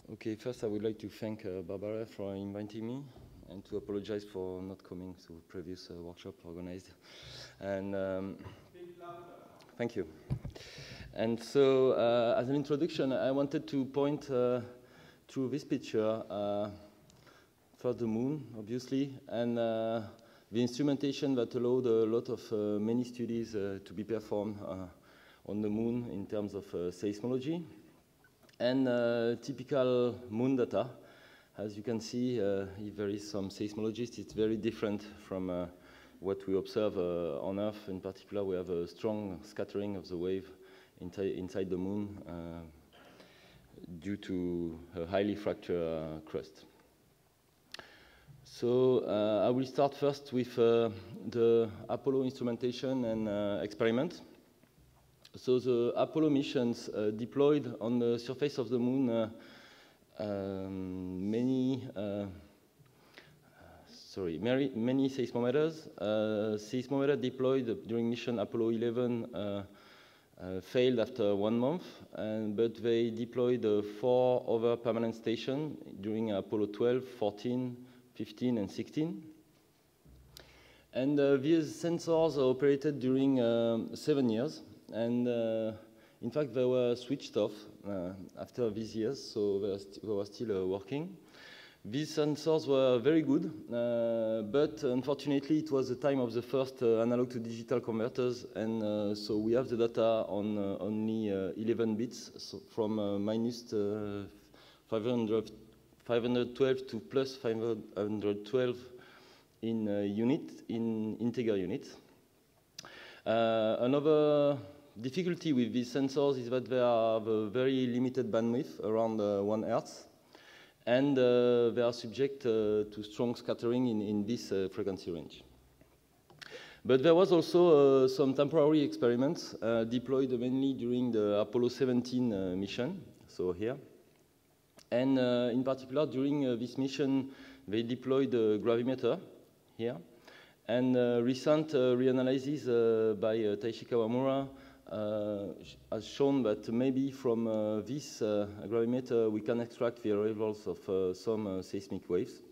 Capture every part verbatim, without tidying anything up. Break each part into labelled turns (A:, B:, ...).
A: Okay, first I would like to thank uh, Barbara for inviting me and to apologize for not coming to the previous uh, workshop organized. And um, thank you. And so, uh, as an introduction, I wanted to point uh, to this picture, uh, for the moon, obviously, and uh, the instrumentation that allowed a lot of uh, many studies uh, to be performed uh, on the moon in terms of uh, seismology. And uh, typical moon data, as you can see, uh, if there is some seismologist, it's very different from uh, what we observe uh, on Earth. In particular, we have a strong scattering of the wave inside, inside the moon uh, due to a highly fractured uh, crust. So uh, I will start first with uh, the Apollo instrumentation and uh, experiment. So the Apollo missions uh, deployed on the surface of the moon uh, um, many, uh, sorry, many, many seismometers. Uh, seismometer deployed during mission Apollo eleven uh, uh, failed after one month, and, but they deployed uh, four other permanent stations during Apollo twelve, fourteen, fifteen, and sixteen. And uh, these sensors are operated during uh, seven years. And uh, in fact, they were switched off uh, after these years, so they were, st they were still uh, working. These sensors were very good, uh, but unfortunately, it was the time of the first uh, analog to digital converters, and uh, so we have the data on uh, only uh, eleven bits, so from uh, minus uh, five hundred, five hundred twelve to plus five hundred twelve in uh, unit, in integer units. Uh, another difficulty with these sensors is that they have a very limited bandwidth, around uh, one hertz, and uh, they are subject uh, to strong scattering in, in this uh, frequency range. But there was also uh, some temporary experiments uh, deployed mainly during the Apollo seventeen uh, mission, so here. And uh, in particular, during uh, this mission, they deployed a gravimeter here. And uh, recent uh, reanalysis uh, by uh, Taishi Kawamura uh, has shown that maybe from uh, this uh, gravimeter we can extract the arrivals of uh, some uh, seismic waves.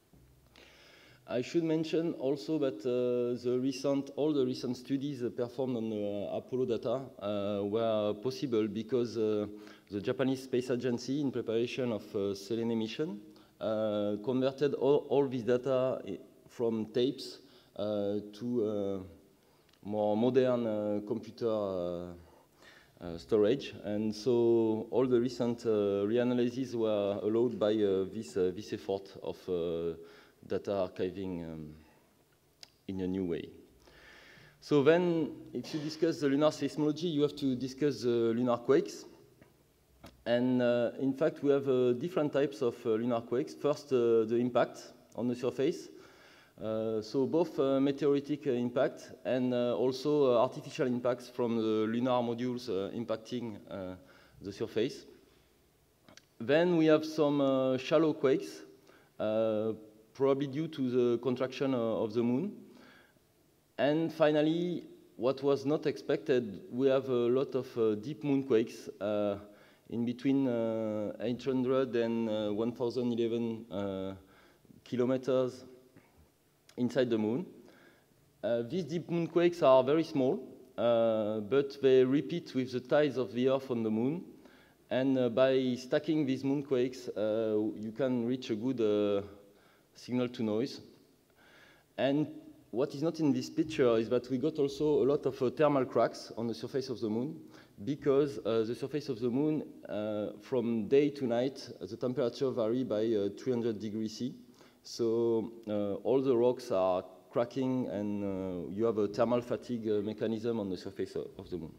A: I should mention also that uh, the recent, all the recent studies uh, performed on the Apollo data uh, were possible because uh, the Japanese Space Agency, in preparation of uh, Selene mission, uh, converted all, all this data from tapes Uh, to uh, more modern uh, computer uh, uh, storage. And so all the recent uh, reanalyses were allowed by uh, this, uh, this effort of uh, data archiving um, in a new way. So then, if you discuss the lunar seismology, you have to discuss the lunar quakes. And uh, in fact, we have uh, different types of uh, lunar quakes. First, uh, the impact on the surface. Uh, so both uh, meteoritic uh, impact and uh, also uh, artificial impacts from the lunar modules uh, impacting uh, the surface. Then we have some uh, shallow quakes, uh, probably due to the contraction uh, of the moon. And finally, what was not expected, we have a lot of uh, deep moonquakes uh, in between uh, eight hundred and uh, one thousand eleven uh, kilometers inside the moon. Uh, these deep moonquakes are very small, uh, but they repeat with the tides of the Earth on the moon. And uh, by stacking these moonquakes, uh, you can reach a good uh, signal to noise. And what is not in this picture is that we got also a lot of uh, thermal cracks on the surface of the moon, because uh, the surface of the moon, uh, from day to night, uh, the temperature varies by uh, three hundred degrees C. So uh, all the rocks are cracking, and uh, you have a thermal fatigue uh, mechanism on the surface of, of the moon.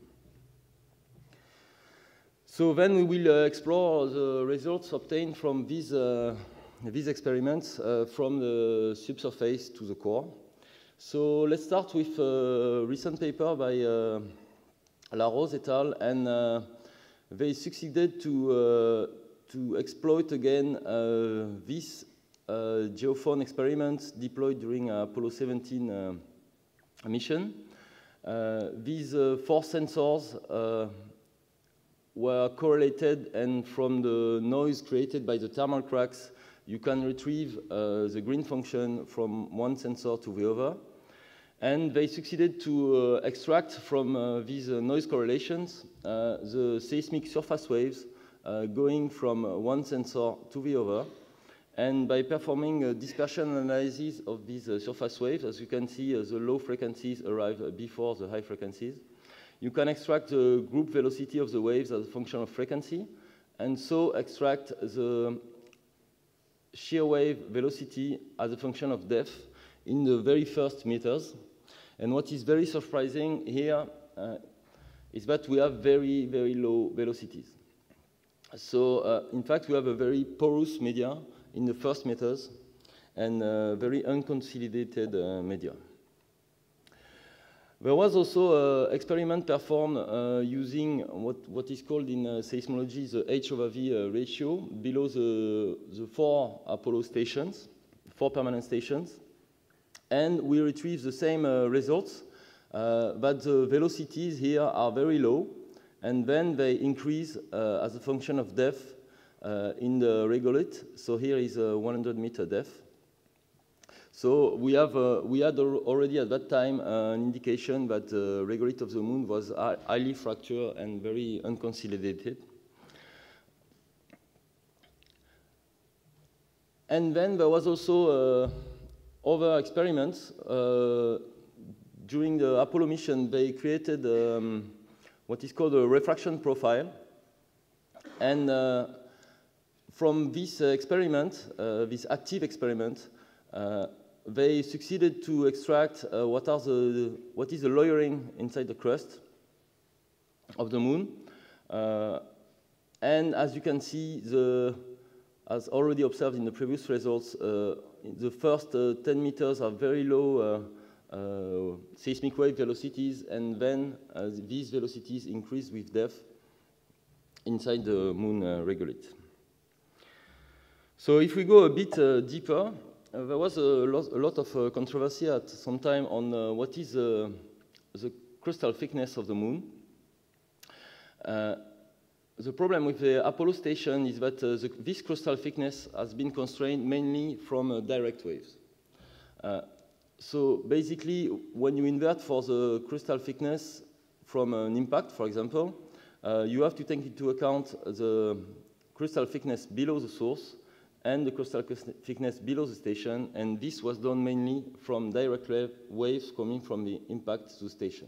A: So then we will uh, explore the results obtained from these, uh, these experiments uh, from the subsurface to the core. So let's start with a recent paper by uh, Larose et al. And uh, they succeeded to, uh, to exploit again uh, this Uh, geophone experiments deployed during uh, Apollo seventeen uh, mission. Uh, these uh, four sensors uh, were correlated, and from the noise created by the thermal cracks, you can retrieve uh, the green function from one sensor to the other. And they succeeded to uh, extract from uh, these uh, noise correlations uh, the seismic surface waves uh, going from uh, one sensor to the other. And by performing a dispersion analysis of these uh, surface waves, as you can see, uh, the low frequencies arrive uh, before the high frequencies. You can extract the group velocity of the waves as a function of frequency, and so extract the shear wave velocity as a function of depth in the very first meters. And what is very surprising here uh, is that we have very, very low velocities. So, uh, in fact, we have a very porous media in the first meters and uh, very unconsolidated uh, media. There was also an experiment performed uh, using what, what is called in uh, seismology the H over V uh, ratio below the, the four Apollo stations, four permanent stations. And we retrieve the same uh, results, uh, but the velocities here are very low, and then they increase uh, as a function of depth uh, in the regolith. So here is a one hundred meter depth. So we, have, uh, we had already at that time uh, an indication that the regolith of the moon was highly fractured and very unconsolidated. And then there was also uh, other experiments. Uh, during the Apollo mission, they created um, what is called a refraction profile. And uh, from this uh, experiment, uh, this active experiment, uh, they succeeded to extract uh, what, are the, what is the layering inside the crust of the moon. Uh, and as you can see, the, as already observed in the previous results, uh, the first uh, ten meters are very low uh, uh, seismic wave velocities, and then uh, these velocities increase with depth inside the moon uh, regolith. So if we go a bit uh, deeper, uh, there was a lot, a lot of uh, controversy at some time on uh, what is uh, the crystal thickness of the moon. Uh, The problem with the Apollo station is that uh, the, this crystal thickness has been constrained mainly from uh, direct waves. Uh, so basically, when you invert for the crystal thickness from an impact, for example, uh, you have to take into account the crystal thickness below the source and the crystal thickness below the station, and this was done mainly from direct waves coming from the impact to the station.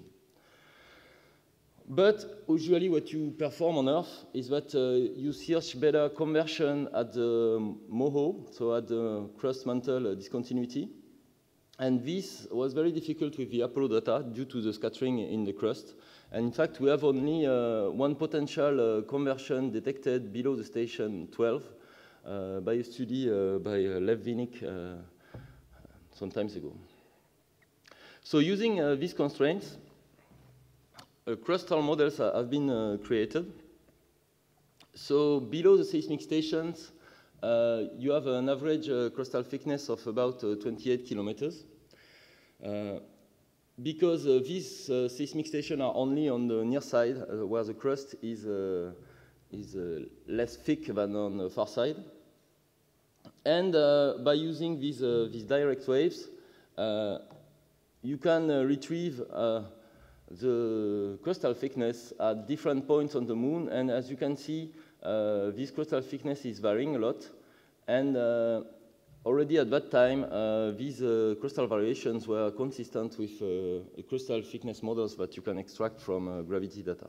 A: But usually what you perform on Earth is that uh, you search better conversion at the MOHO, so at the crust mantle discontinuity. And this was very difficult with the Apollo data due to the scattering in the crust. And in fact, we have only uh, one potential uh, conversion detected below the station twelve uh, by a study uh, by uh, Lev Vinnik uh, some time ago. So using uh, these constraints, Uh, crustal models have been uh, created. So below the seismic stations, uh, you have an average uh, crustal thickness of about uh, twenty-eight kilometers. Uh, because uh, these uh, seismic stations are only on the near side, uh, where the crust is, uh, is uh, less thick than on the far side. And uh, by using these, uh, these direct waves, uh, you can uh, retrieve uh, the crustal thickness at different points on the moon, and as you can see, uh, this crustal thickness is varying a lot, and uh, already at that time, uh, these uh, crustal variations were consistent with uh, the crustal thickness models that you can extract from uh, gravity data.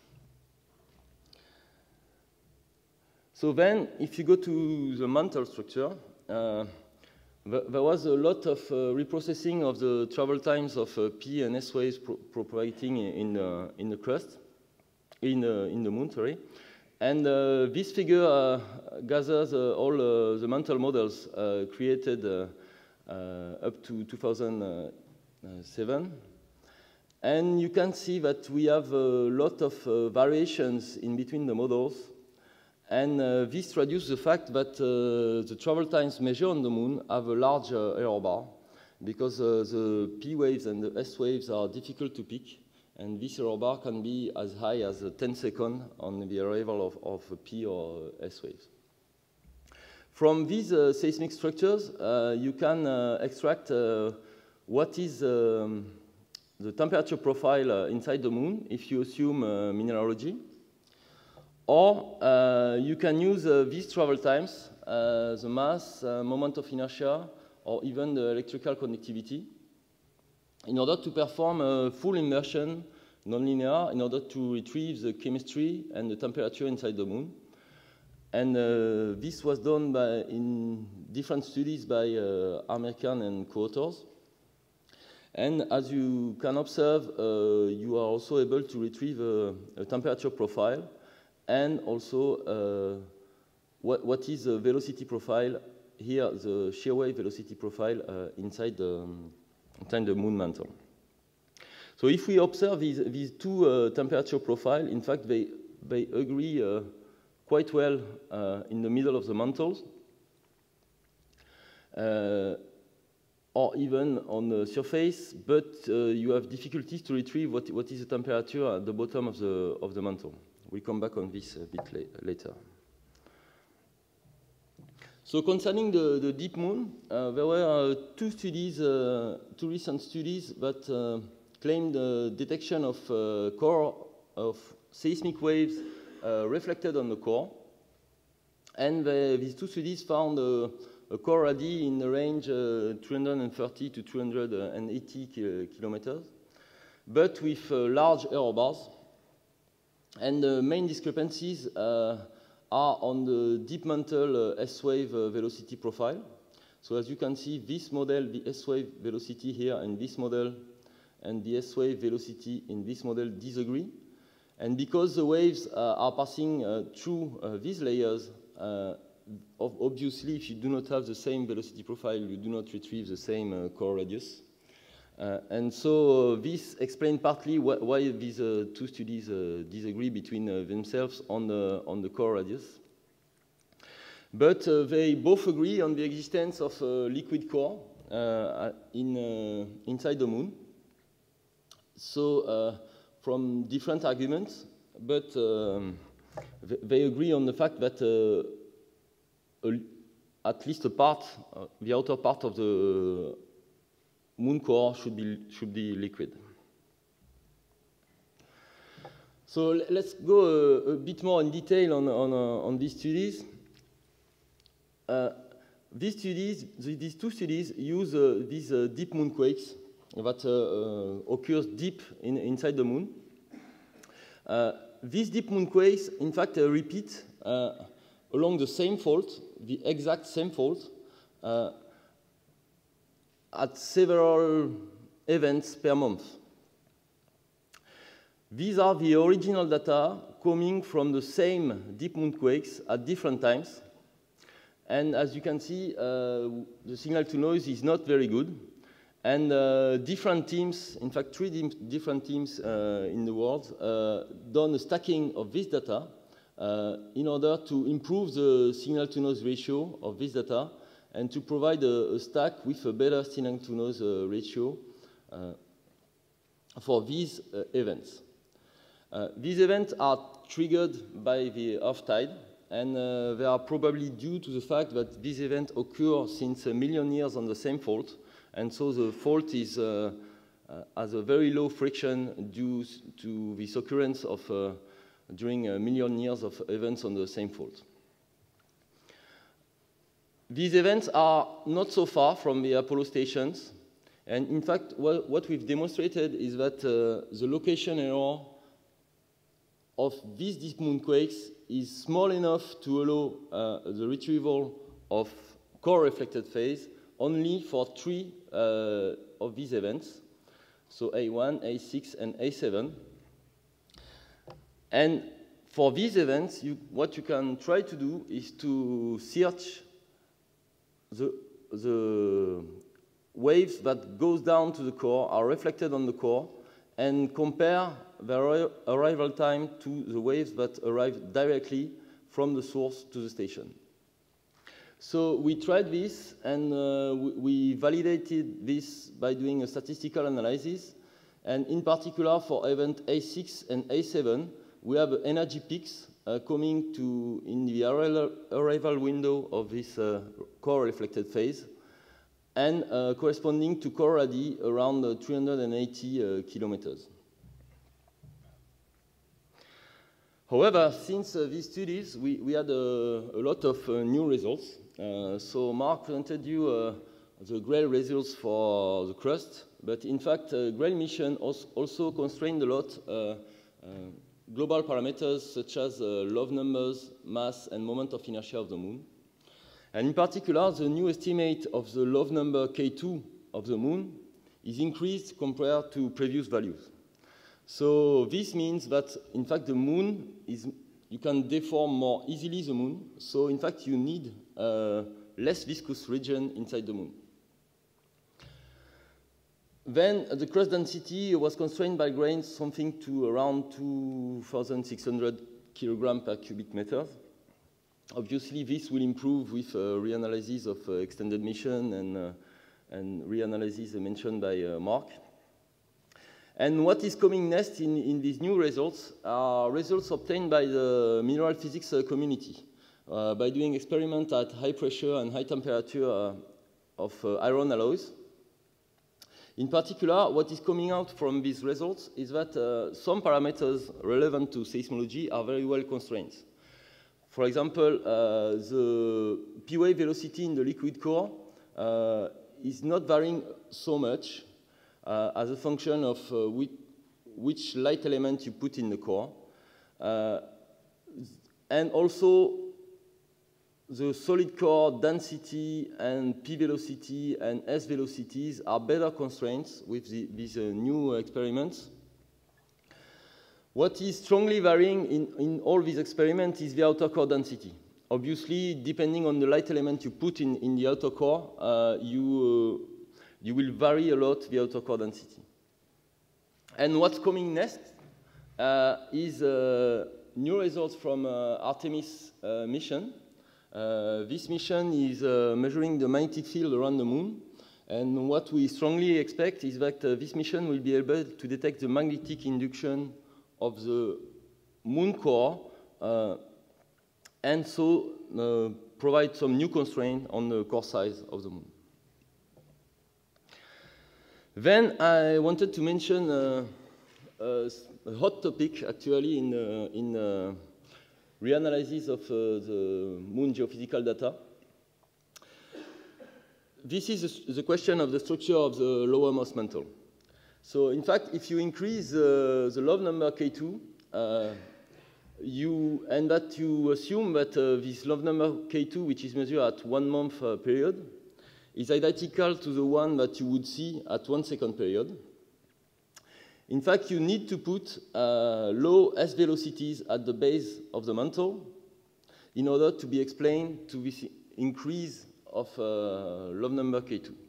A: So then, if you go to the mantle structure, uh, there was a lot of uh, reprocessing of the travel times of uh, P and S waves pro propagating in, uh, in the crust, in, uh, in the moon, sorry. And uh, this figure uh, gathers uh, all uh, the mantle models uh, created uh, uh, up to two thousand seven. And you can see that we have a lot of uh, variations in between the models. And uh, this traduces the fact that uh, the travel times measured on the moon have a large uh, error bar, because uh, the P waves and the S waves are difficult to pick, And this error bar can be as high as uh, ten seconds on the arrival of, of P or S waves. From these uh, seismic structures, uh, you can uh, extract uh, what is um, the temperature profile uh, inside the moon if you assume uh, mineralogy. Or uh, you can use uh, these travel times, uh, the mass, uh, moment of inertia, or even the electrical conductivity, in order to perform a full immersion, nonlinear, in order to retrieve the chemistry and the temperature inside the moon. And uh, this was done by, in different studies by uh, American and co-authors. And as you can observe, uh, you are also able to retrieve a, a temperature profile and also uh, what, what is the velocity profile here, the shear wave velocity profile uh, inside the um, inside the moon mantle. So if we observe these, these two uh, temperature profiles, in fact, they, they agree uh, quite well uh, in the middle of the mantles, uh, or even on the surface, but uh, you have difficulties to retrieve what, what is the temperature at the bottom of the, of the mantle. We'll come back on this a bit la later. So concerning the, the deep moon, uh, there were uh, two studies, uh, two recent studies that uh, claimed the detection of uh, core of seismic waves uh, reflected on the core. And the, these two studies found uh, a core radii in the range uh, three hundred thirty to two hundred eighty kilometers, but with uh, large error bars. And the main discrepancies uh, are on the deep mantle uh, S-wave uh, velocity profile. So as you can see, this model, the S-wave velocity here, and this model, and the S-wave velocity in this model disagree. And because the waves uh, are passing uh, through uh, these layers, uh, obviously, if you do not have the same velocity profile, you do not retrieve the same uh, core radius. Uh, and so uh, this explains partly wh why these uh, two studies uh, disagree between uh, themselves on the, on the core radius. But uh, they both agree on the existence of a liquid core uh, in, uh, inside the moon. So uh, from different arguments, but um, they agree on the fact that uh, a, at least a part, uh, the outer part of the moon core should be, should be liquid. So let's go a, a bit more in detail on, on, uh, on these studies. Uh, these studies, these two studies use uh, these uh, deep moonquakes that uh, uh, occurs deep in, inside the moon. Uh, these deep moonquakes, in fact, uh, repeat uh, along the same fault, the exact same fault, uh, at several events per month. These are the original data coming from the same deep moonquakes at different times. And as you can see, uh, the signal to noise is not very good. And uh, different teams, in fact, three different teams uh, in the world, uh, done a stacking of this data uh, in order to improve the signal to noise ratio of this data and to provide a, a stack with a better signal to noise uh, ratio uh, for these uh, events. Uh, these events are triggered by the Earth tide, and uh, they are probably due to the fact that these events occur since a million years on the same fault, and so the fault is, uh, uh, has a very low friction due to this occurrence of uh, during a million years of events on the same fault. These events are not so far from the Apollo stations, and in fact, what, what we've demonstrated is that uh, the location error of these deep moonquakes is small enough to allow uh, the retrieval of core reflected phase only for three uh, of these events, so A one, A six, and A seven. And for these events, you, what you can try to do is to search the, the waves that goes down to the core, are reflected on the core, and compare the arrival time to the waves that arrive directly from the source to the station. So we tried this, and uh, we, we validated this by doing a statistical analysis. And in particular, for event A six and A seven, we have energy peaks uh, coming to in the arrival window of this uh, core reflected phase, and uh, corresponding to core radii around uh, three hundred eighty uh, kilometers. However, since uh, these studies, we, we had uh, a lot of uh, new results. Uh, so Mark presented you uh, the GRAIL results for the crust, but in fact, uh, GRAIL mission also constrained a lot uh, uh, global parameters such as uh, Love numbers, mass, and moment of inertia of the moon. And in particular, the new estimate of the Love number K two of the moon is increased compared to previous values. So this means that, in fact, the moon is, you can deform more easily the moon. So in fact, you need a less viscous region inside the moon. Then uh, the crust density was constrained by grains something to around two thousand six hundred kilograms per cubic meter. Obviously, this will improve with uh, reanalysis of uh, extended mission and, uh, and reanalysis mentioned by uh, Mark. And what is coming next in, in these new results are results obtained by the mineral physics uh, community uh, by doing experiments at high pressure and high temperature uh, of uh, iron alloys. In particular, what is coming out from these results is that uh, some parameters relevant to seismology are very well constrained. For example, uh, the P-wave velocity in the liquid core uh, is not varying so much uh, as a function of uh, which, which light element you put in the core. Uh, and also, the solid core density and P velocity and S velocities are better constraints with the, these uh, new experiments. What is strongly varying in, in all these experiments is the outer core density. Obviously, depending on the light element you put in, in the outer core, uh, you, uh, you will vary a lot the outer core density. And what's coming next uh, is uh, new results from uh, Artemis uh, mission. Uh, this mission is uh, measuring the magnetic field around the moon, and what we strongly expect is that uh, this mission will be able to detect the magnetic induction of the moon core, uh, and so uh, provide some new constraint on the core size of the moon. Then I wanted to mention uh, a hot topic actually in, uh, in uh, reanalysis of uh, the moon geophysical data. This is the question of the structure of the lowermost mantle. So in fact, if you increase uh, the Love number K two, uh, you, and that you assume that uh, this Love number K two, which is measured at one month uh, period, is identical to the one that you would see at one second period. In fact, you need to put uh, low S velocities at the base of the mantle in order to be explained to this increase of uh, Love number K two.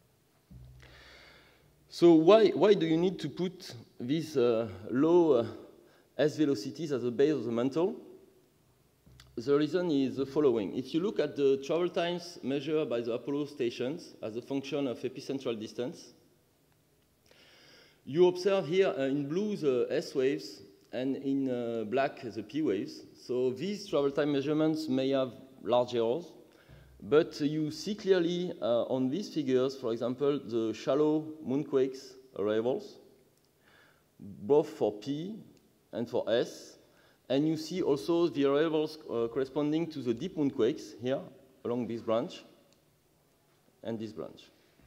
A: So why, why do you need to put these uh, low uh, S velocities at the base of the mantle? The reason is the following. If you look at the travel times measured by the Apollo stations as a function of epicentral distance, you observe here uh, in blue the S waves and in uh, black the P waves. So these travel time measurements may have large errors, but you see clearly uh, on these figures, for example, the shallow moonquakes arrivals, both for P and for S. And you see also the arrivals uh, corresponding to the deep moonquakes here along this branch and this branch.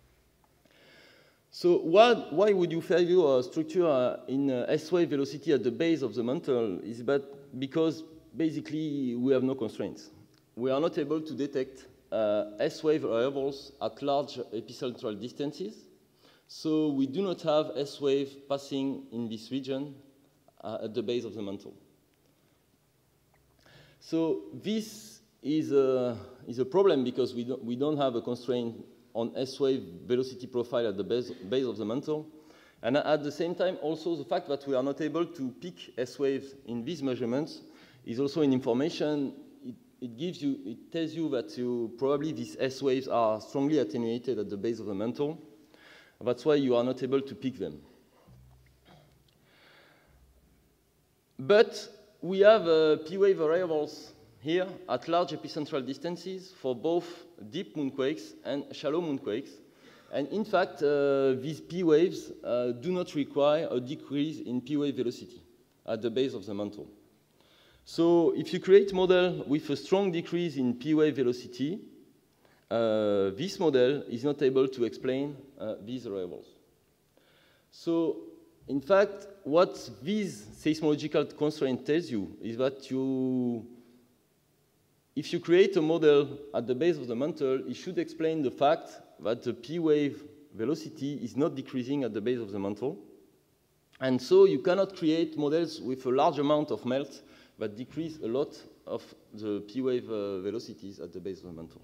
A: So why, why would you favor a structure uh, in uh, S-wave velocity at the base of the mantle? Is that because basically we have no constraints. We are not able to detect uh, S-wave arrivals at large epicentral distances. So we do not have S-wave passing in this region uh, at the base of the mantle. So this is a, is a problem because we don't, we don't have a constraint on S-wave velocity profile at the base, base of the mantle. And at the same time, also the fact that we are not able to pick S-waves in these measurements is also an information. It, it gives you, it tells you that you, probably these S-waves are strongly attenuated at the base of the mantle. That's why you are not able to pick them. But we have uh, P-wave variables here at large epicentral distances for both deep moonquakes and shallow moonquakes. And in fact, uh, these P-waves uh, do not require a decrease in P-wave velocity at the base of the mantle. So if you create a model with a strong decrease in P-wave velocity, uh, this model is not able to explain uh, these variables. So in fact, what this seismological constraint tells you is that you, if you create a model at the base of the mantle, it should explain the fact that the P-wave velocity is not decreasing at the base of the mantle. And so you cannot create models with a large amount of melt that decrease a lot of the P-wave uh, velocities at the base of the mantle.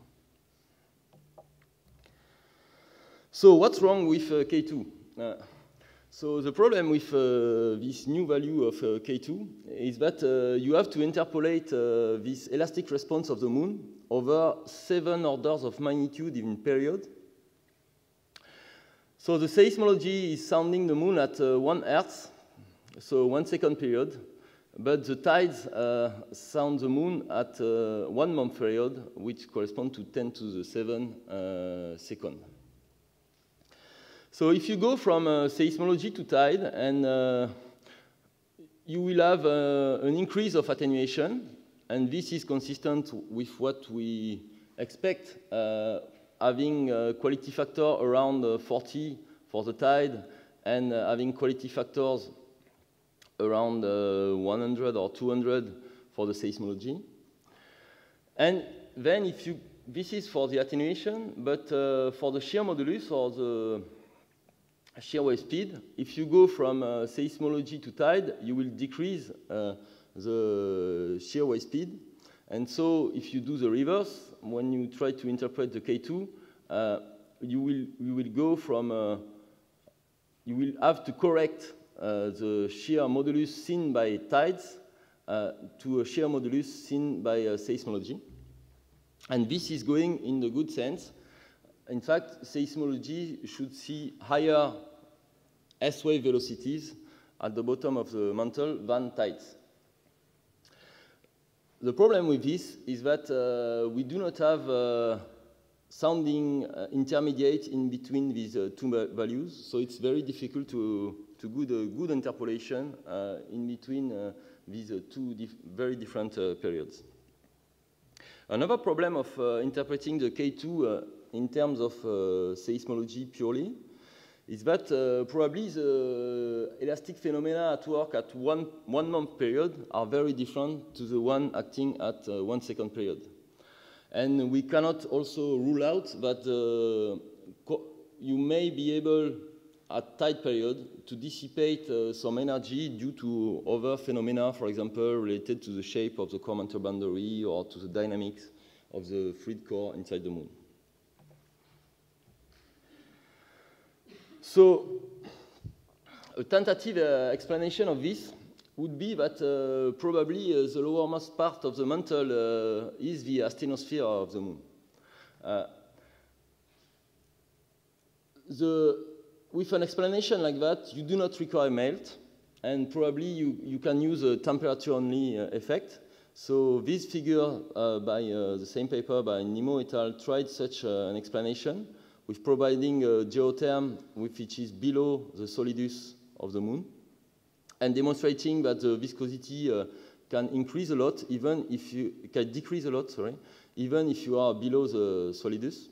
A: So what's wrong with uh, K two? Uh, so the problem with uh, this new value of uh, K two is that uh, you have to interpolate uh, this elastic response of the moon over seven orders of magnitude in period. So the seismology is sounding the moon at uh, one hertz, so one second period. But the tides uh, sound the moon at uh, one month period, which correspond to ten to the seven uh, second. So if you go from uh, seismology to tide, and uh, you will have uh, an increase of attenuation, and this is consistent with what we expect, uh, having a quality factor around uh, forty for the tide, and uh, having quality factors around uh, one hundred or two hundred for the seismology. And then if you, this is for the attenuation, but uh, for the shear modulus or the shear wave speed, if you go from uh, seismology to tide, you will decrease uh, the shear wave speed. And so if you do the reverse, when you try to interpret the K two, uh, you, will, you will go from, uh, you will have to correct Uh, the shear modulus seen by tides uh, to a shear modulus seen by uh, seismology. And this is going in the good sense. In fact, seismology should see higher S-wave velocities at the bottom of the mantle than tides. The problem with this is that uh, we do not have uh, sounding uh, intermediate in between these uh, two values, so it's very difficult to to good, uh, good interpolation uh, in between uh, these uh, two dif very different uh, periods. Another problem of uh, interpreting the K two uh, in terms of uh, seismology purely is that uh, probably the elastic phenomena at work at one, one month period are very different to the one acting at uh, one second period. And we cannot also rule out that uh, you may be able at tide period to dissipate uh, some energy due to other phenomena, for example, related to the shape of the core mantle boundary or to the dynamics of the fluid core inside the moon. So a tentative uh, explanation of this would be that uh, probably uh, the lowermost part of the mantle uh, is the asthenosphere of the moon. Uh, the With an explanation like that, you do not require melt, and probably you, you can use a temperature-only uh, effect. So this figure uh, by uh, the same paper by Nemo et al. Tried such uh, an explanation with providing a geotherm which is below the solidus of the moon, and demonstrating that the viscosity uh, can increase a lot, even if you can decrease a lot, sorry, even if you are below the solidus.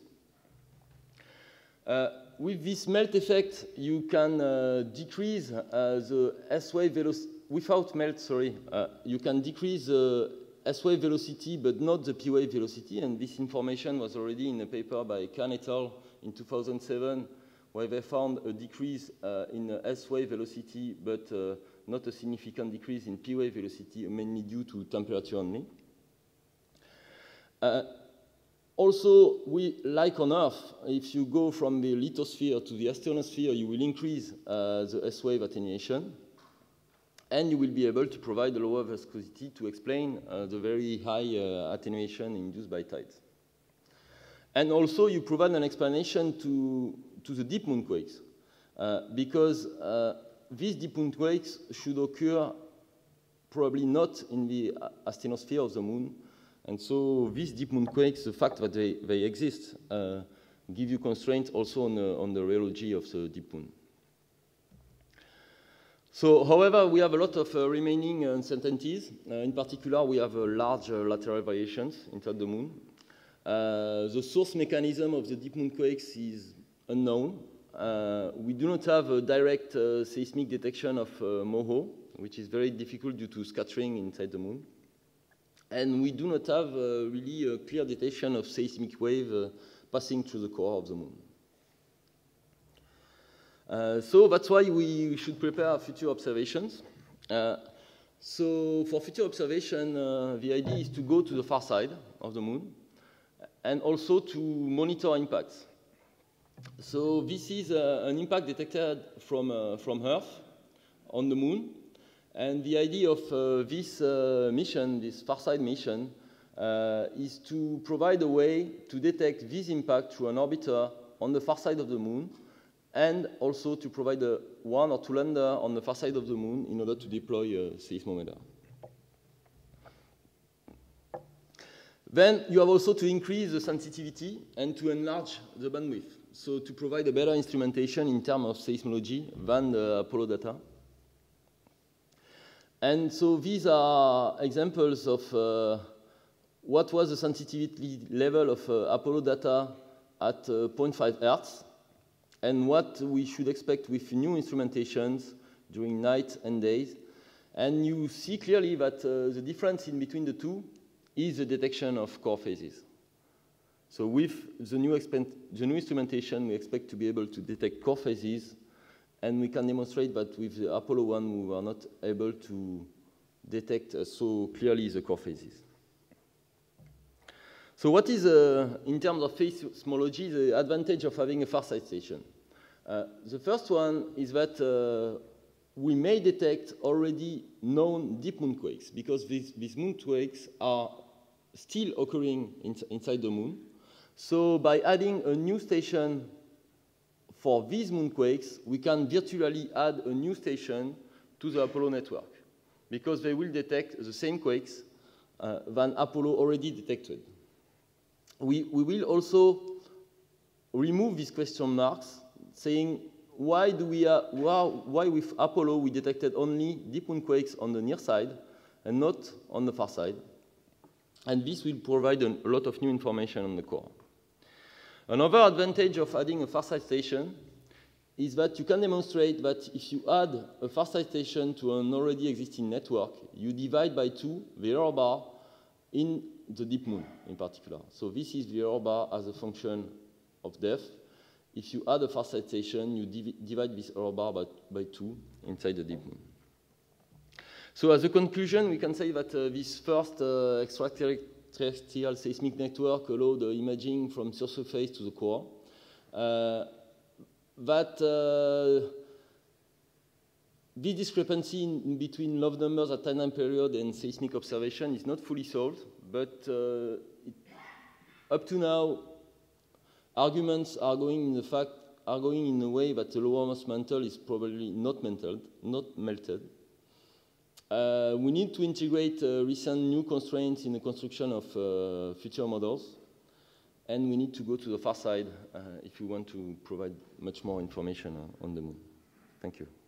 A: Uh, With this melt effect, you can uh, decrease uh, the S-wave velocity, without melt, sorry, uh, you can decrease the S-wave velocity, but not the P-wave velocity, and this information was already in a paper by Khan et al. In two thousand seven, where they found a decrease uh, in uh, S-wave velocity, but uh, not a significant decrease in P-wave velocity, mainly due to temperature only. Uh, Also, we, like on Earth, if you go from the lithosphere to the astronosphere, you will increase uh, the S-wave attenuation, and you will be able to provide a lower viscosity to explain uh, the very high uh, attenuation induced by tides. And also, you provide an explanation to, to the deep moonquakes, uh, because uh, these deep moonquakes should occur probably not in the asthenosphere of the moon. And so these deep moonquakes, the fact that they, they exist, uh, give you constraints also on the, on the rheology of the deep moon. So, however, we have a lot of uh, remaining uncertainties. Uh, in particular, we have uh, large uh, lateral variations inside the moon. Uh, the source mechanism of the deep moonquakes is unknown. Uh, we do not have a direct uh, seismic detection of uh, MOHO, which is very difficult due to scattering inside the moon. And we do not have uh, really a clear detection of seismic wave uh, passing through the core of the moon. Uh, so that's why we, we should prepare future observations. Uh, so for future observation, uh, the idea is to go to the far side of the moon and also to monitor impacts. So this is uh, an impact detected from, uh, from Earth on the moon. And the idea of uh, this uh, mission, this far side mission, uh, is to provide a way to detect this impact through an orbiter on the far side of the moon, and also to provide a one or two lander on the far side of the moon in order to deploy a seismometer. Then you have also to increase the sensitivity and to enlarge the bandwidth, so to provide a better instrumentation in terms of seismology than the Apollo data. And so these are examples of uh, what was the sensitivity level of uh, Apollo data at uh, zero point five hertz, and what we should expect with new instrumentations during night and days. And you see clearly that uh, the difference in between the two is the detection of core phases. So with the new, the new instrumentation, we expect to be able to detect core phases, and we can demonstrate that with the Apollo one, we were not able to detect uh, so clearly the core phases. So what is, uh, in terms of seismology, the advantage of having a far-side station? Uh, the first one is that uh, we may detect already known deep moonquakes, because these, these moonquakes are still occurring in, inside the moon. So by adding a new station for these moonquakes, we can virtually add a new station to the Apollo network, because they will detect the same quakes uh, than Apollo already detected. We, we will also remove these question marks, saying, why do we, uh, why, why with Apollo we detected only deep moonquakes on the near side and not on the far side? And this will provide a, a lot of new information on the core. Another advantage of adding a far-side station is that you can demonstrate that if you add a far-side station to an already existing network, you divide by two the error bar in the deep moon in particular. So this is the error bar as a function of depth. If you add a far-side station, you div divide this error bar by, by two inside the deep moon. So as a conclusion, we can say that uh, this first uh, extraterrestrial seismic network allowed uh, imaging from surface to the core. Uh, that uh, this discrepancy in, in between log numbers at time period and seismic observation is not fully solved, but uh, it, up to now, arguments are going in the fact are going in a way that the lowermost mantle is probably not melted. Not melted. Uh, we need to integrate uh, recent new constraints in the construction of uh, future models, and we need to go to the far side uh, if we want to provide much more information on the moon. Thank you.